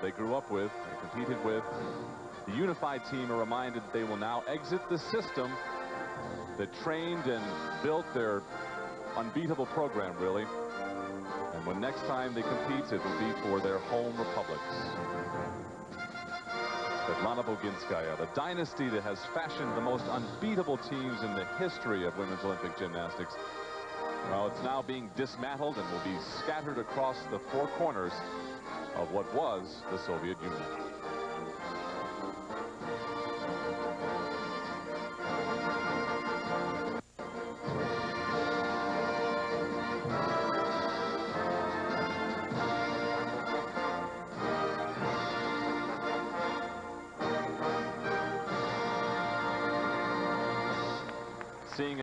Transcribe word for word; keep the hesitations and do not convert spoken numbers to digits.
they grew up with and competed with. The unified team are reminded that they will now exit the system that trained and built their unbeatable program, really. And when next time they compete, it will be for their home republics. Svetlana Boginskaya, the dynasty that has fashioned the most unbeatable teams in the history of women's Olympic gymnastics. Well, it's now being dismantled and will be scattered across the four corners of what was the Soviet Union. Seeing